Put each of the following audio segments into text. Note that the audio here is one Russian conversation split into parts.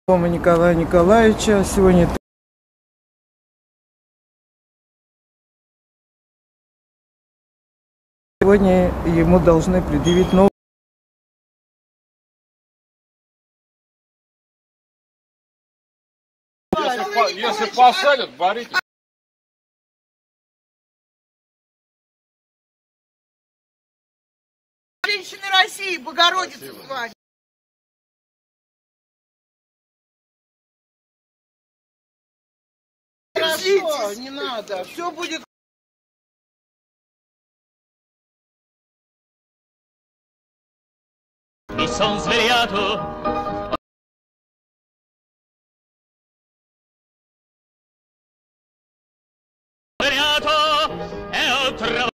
Дома Николая Николаевича. Сегодня ему должны предъявить новый. Если посадят, борите. Женщины России, Богородица с вами. Хорошо, не надо, все будет. Mi son svegliato. Svegliato e ho trovato.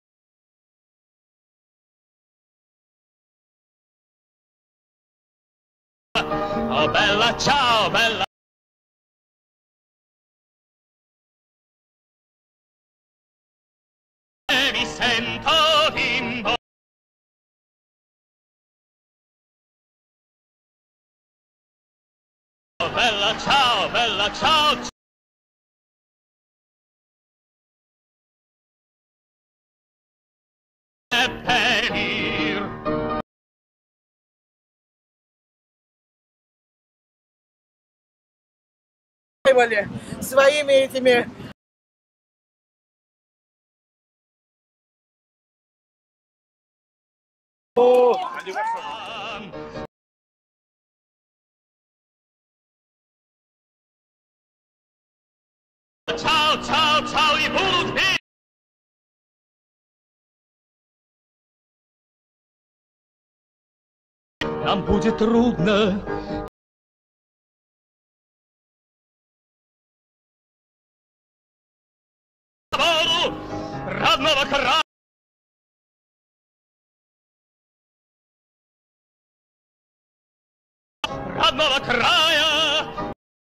Oh bella, ciao bella. E mi sento bimbo. Oh bella, ciao bella, ciao. E venir. Своими этими. Ciao, ciao, ciao, i bulbi! Нам будет трудно. Родного края. Родного края.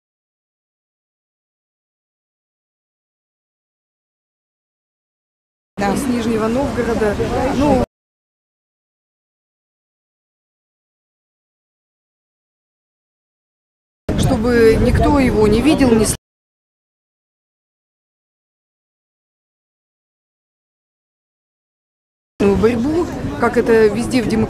Да, с Нижнего Новгорода. Ну, чтобы никто его не видел, не слышал. Борьбу, как это везде в демократии.